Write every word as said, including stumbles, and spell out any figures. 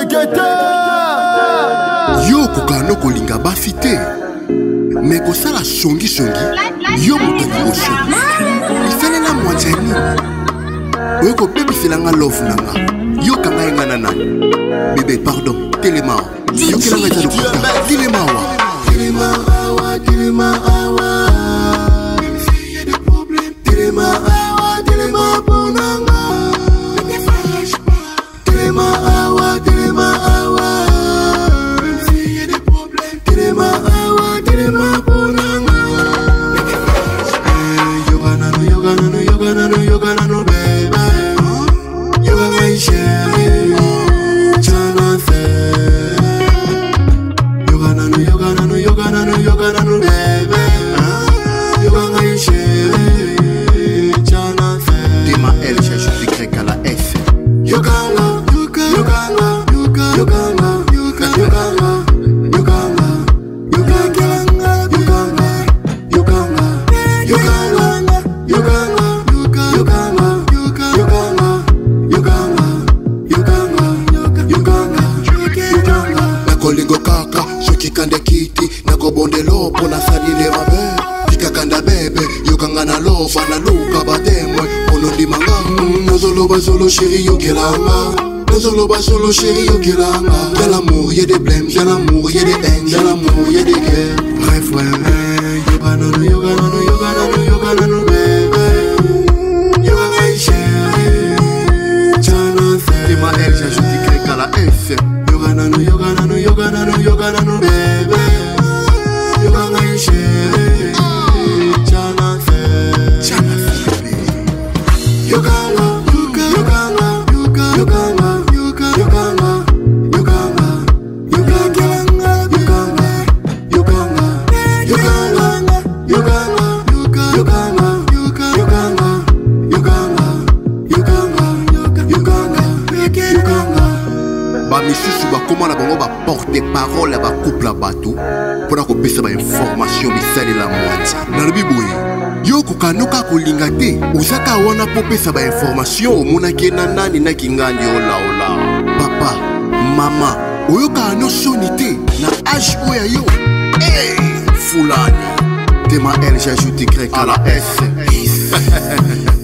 Yo kokano kolinga bafite mais kosala songi songi yo motani koshongi ifelela mwanjani oyo kopebiselanga love nanga yo kanga yenga na nani bébé pardon telema yo kelanga talo kota telema wa telema awa telema awa même si y'a des problèmes telema awa telema ponanga ne fâche pas telema awa telema awa même si y'a des problèmes telema awa telema ponanga ne fâche pas yoga nano yoga nano yoga nano yoga nano baby yoga my chérie Jonathan yoga nano yoga nano yoga nano yoga nano baby yoga my chérie Jonathan Dima L cherche du grec à la F yoga yoga yoga yoga yoga yoga yoga yoga Kolingo kaka, shoki kande kiti Nako bonde lopo na salile mabe Pika kanda bebe, yokanga na lofa Na luka batemwe, ono di manga Nozolo basolo chéri yo kelanga Nozolo basolo chéri yo kelanga Y'a l'amour, y'a des blèmes, y'a l'amour, y'a des haines Y'a l'amour, y'a des guerres Bref ouais, yoga nano, yoga nano, yoga nano, yoga nano bébé Yoga my chéri Jonathan Dima L, j'ajoute du grec à la F Yoga nano, yoga nano, yoga nano, yoga nano, baby Yoga my chérie Jonathan Jonathan baby Yoga la, yoga, yoga la, yoga, yoga la, yoga, yoga la, yoga la Yoga kelanga, yoga la, yoga la, yoga la, yoga la, yoga, yoga la, yoga, yoga la, yoga la, yoga la, yoga la, yoga la Ba misusu bakoma na bango ba porte parole ba couple la bateau pour na kopesa ba information bisali la mwati na lobi boye yo kokanoka kolinga te uzaka wana popesa ba information omona kena nani na kingandi ola ola papa mama oyo ka no sonité na âge oya yo eh fulani Dima L j'ajoute grec à la S